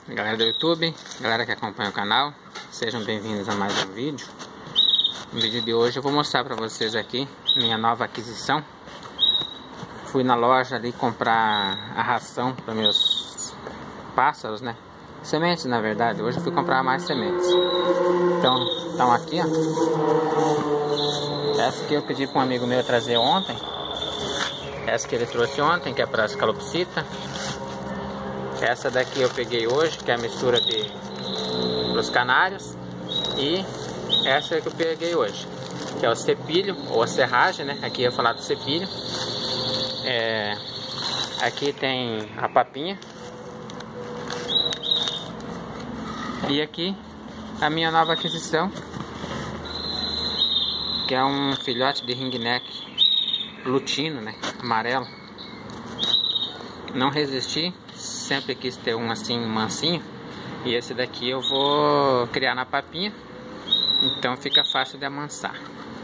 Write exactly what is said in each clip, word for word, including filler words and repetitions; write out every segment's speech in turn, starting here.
Galera do YouTube, galera que acompanha o canal, sejam bem-vindos a mais um vídeo. No vídeo de hoje eu vou mostrar para vocês aqui minha nova aquisição. Fui na loja ali comprar a ração para meus pássaros, né? Sementes, na verdade. Hoje eu fui comprar mais sementes. Então, estão aqui, ó. Essa que eu pedi para um amigo meu trazer ontem. Essa que ele trouxe ontem, que é para as calopsita. Essa daqui eu peguei hoje, que é a mistura de os canários. E essa que eu peguei hoje, que é o cepilho, ou a serragem, né? Aqui eu ia falar do cepilho. É, aqui tem a papinha. E aqui a minha nova aquisição, que é um filhote de ringneck lutino, né? Amarelo. Não resisti, sempre quis ter um assim, mansinho. E esse daqui eu vou criar na papinha, então fica fácil de amansar.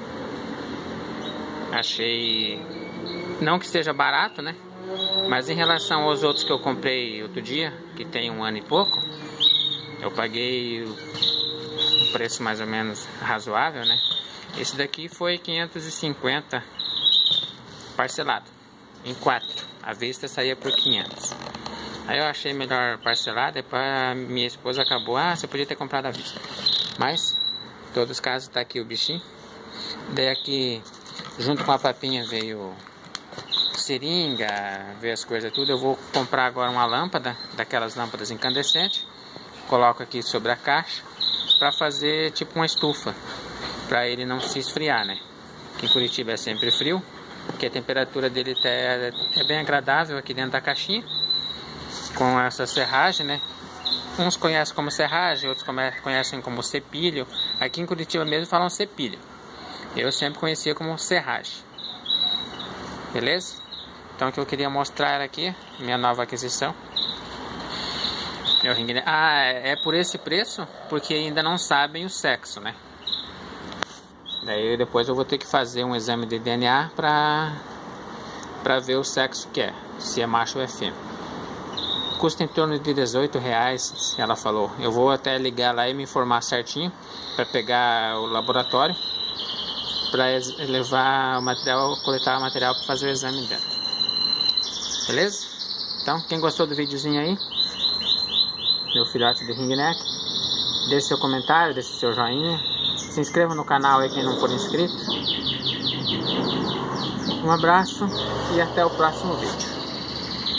Achei, não que seja barato, né? Mas em relação aos outros que eu comprei outro dia, que tem um ano e pouco, eu paguei um preço mais ou menos razoável, né? Esse daqui foi quinhentos e cinquenta parcelado em quatro. A vista saía por quinhentos. Aí eu achei melhor parcelar. Depois a minha esposa acabou: ah, você podia ter comprado à vista. Mas em todos os casos tá aqui o bichinho. Daí aqui junto com a papinha veio seringa, veio as coisas tudo. Eu vou comprar agora uma lâmpada, daquelas lâmpadas incandescentes. Coloco aqui sobre a caixa para fazer tipo uma estufa, para ele não se esfriar, né? Que em Curitiba é sempre frio, porque a temperatura dele é, é bem agradável aqui dentro da caixinha, com essa serragem, né? Uns conhecem como serragem, outros conhecem como cepilho. Aqui em Curitiba mesmo falam cepilho. Eu sempre conhecia como serragem. Beleza? Então o que eu queria mostrar aqui, minha nova aquisição. Meu ringneck. Ah, é por esse preço porque ainda não sabem o sexo, né? Daí depois eu vou ter que fazer um exame de D N A pra, pra ver o sexo que é, se é macho ou é fêmea. Custa em torno de dezoito reais, ela falou. Eu vou até ligar lá e me informar certinho para pegar o laboratório, para levar o material, coletar o material para fazer o exame dela. Beleza? Então, quem gostou do videozinho aí, meu filhote de ringneck, deixe seu comentário, deixe seu joinha, se inscreva no canal aí quem não for inscrito. Um abraço e até o próximo vídeo.